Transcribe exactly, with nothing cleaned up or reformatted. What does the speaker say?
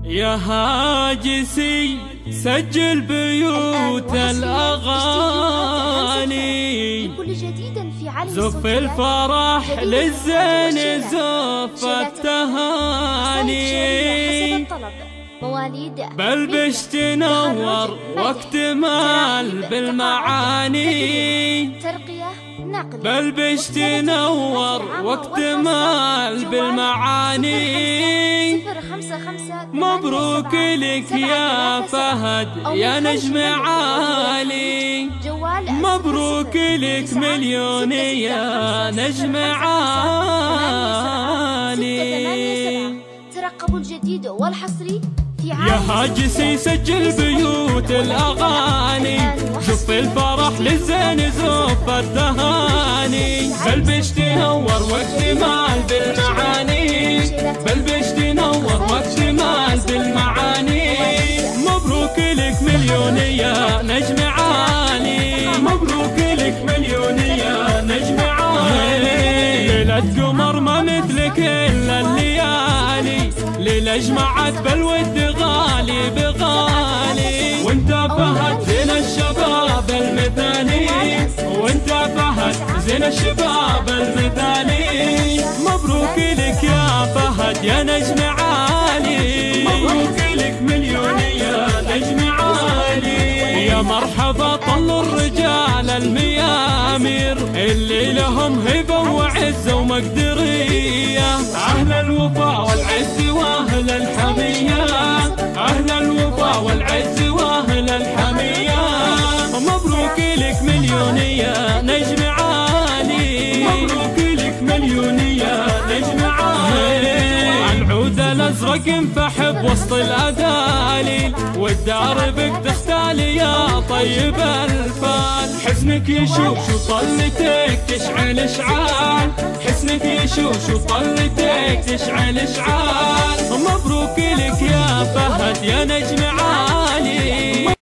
يا هاجسي سجل بيوت الأغاني، زف الفرح للزين زف التهاني، بلبش تنور واكتمال بالمعاني، بلبش تنور واكتمال بالمعاني. مبروك لك يا فهد يا نجم عالي، مبروك لك مليون يا نجم عالي. ترقبوا الجديد والحصري في يا هاجسي سجل بيوت الأغاني، شوف الفرح للزين زف التهاني، بلبش تنور واكتمال بالمعاني، بلبش تنور واكتمال بالمعاني. مبروك لك مليون يا نجم عالي، مبروك لك مليون يا نجم عالي. ليلة قمر ما مثلك إلا الليالي، ليلة جمعت بالود غالي بغالي، وانت فهد زين الشباب المثالي، وانت فهد زين الشباب المثالي. مبروك لك يا فهد يا نجم عالي، مبروك لك مليون يا نجم عالي. يا مرحبا طلوا الرجال الميامير اللي لهم هبة وعزة ومقدرية، أهل الوفا والعز وأهل الحمية، أهل الوفا والعز وأهل الحمية. مبروك لك مليون يا نجم عالي، مبروك لك مليون يا نجم عالي. العود الأزرق انفحب وسط الأداليل، والدار بك تختالي يا طيب الفال. حسنك يشوش وطلتك تشعل اشعال، حسنك يشوش وطلتك تشعل اشعال. مبروك لك يا فهد يا نجم